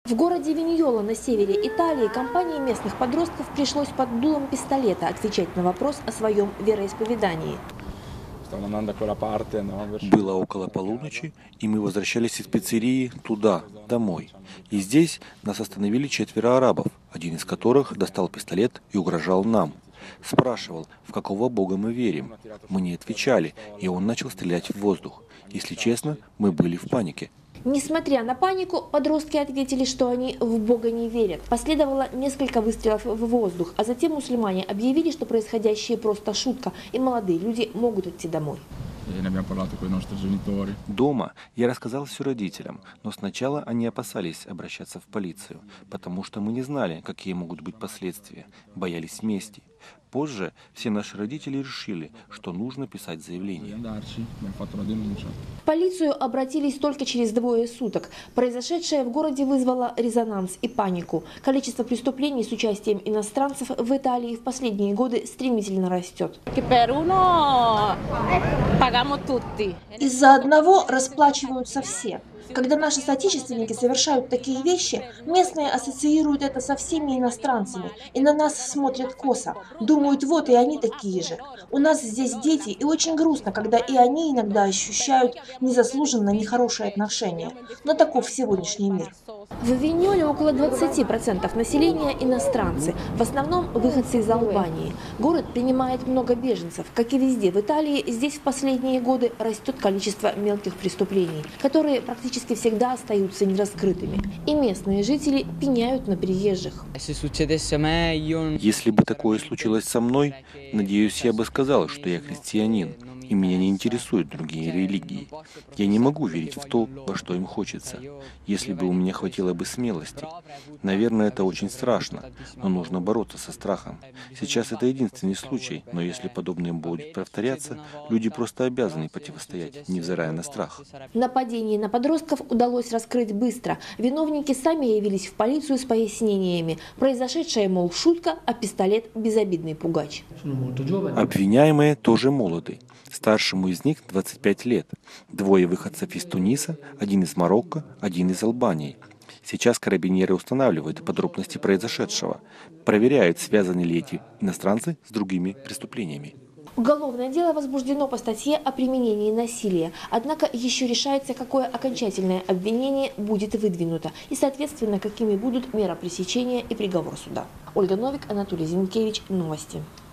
В городе Виньола на севере Италии компании местных подростков пришлось под дулом пистолета отвечать на вопрос о своем вероисповедании. Было около полуночи, и мы возвращались из пиццерии туда, домой. И здесь нас остановили 4 арабов, один из которых достал пистолет и угрожал нам. Спрашивал, в какого бога мы верим. Мы не отвечали, и он начал стрелять в воздух. Если честно, мы были в панике. Несмотря на панику, подростки ответили, что они в Бога не верят. Последовало несколько выстрелов в воздух, а затем мусульмане объявили, что происходящее просто шутка, и молодые люди могут идти домой. Дома я рассказал все родителям, но сначала они опасались обращаться в полицию, потому что мы не знали, какие могут быть последствия, боялись мести. Позже все наши родители решили, что нужно писать заявление. В полицию обратились только через 2 суток. Произошедшее в городе вызвало резонанс и панику. Количество преступлений с участием иностранцев в Италии в последние годы стремительно растет. Из-за одного расплачиваются все. Когда наши соотечественники совершают такие вещи, местные ассоциируют это со всеми иностранцами и на нас смотрят косо. Думают, вот и они такие же. У нас здесь дети, и очень грустно, когда и они иногда ощущают незаслуженно нехорошие отношения. Но таков сегодняшний мир. В Виньоле около 20% населения иностранцы, в основном выходцы из Албании. Город принимает много беженцев. Как и везде в Италии, здесь в последние годы растет количество мелких преступлений, которые практически всегда остаются нераскрытыми. И местные жители пеняют на приезжих. Если бы такое случилось со мной, надеюсь, я бы сказал, что я христианин, и меня не интересуют другие религии. Я не могу верить в то, во что им хочется. Если бы у меня хватило бы смелости. Наверное, это очень страшно, но нужно бороться со страхом. Сейчас это единственный случай, но если подобное будет повторяться, люди просто обязаны противостоять, невзирая на страх. Нападение на подростков удалось раскрыть быстро. Виновники сами явились в полицию с пояснениями. Произошедшее, мол, шутка, а пистолет – безобидный пугач. Обвиняемые тоже молоды. Старшему из них 25 лет. 2 выходцев из Туниса, 1 из Марокко, 1 из Албании. Сейчас карабинеры устанавливают подробности произошедшего. Проверяют, связаны ли эти иностранцы с другими преступлениями. Уголовное дело возбуждено по статье о применении насилия. Однако еще решается, какое окончательное обвинение будет выдвинуто и, соответственно, какими будут меры пресечения и приговор суда. Ольга Новик, Анатолий Зинкевич. Новости.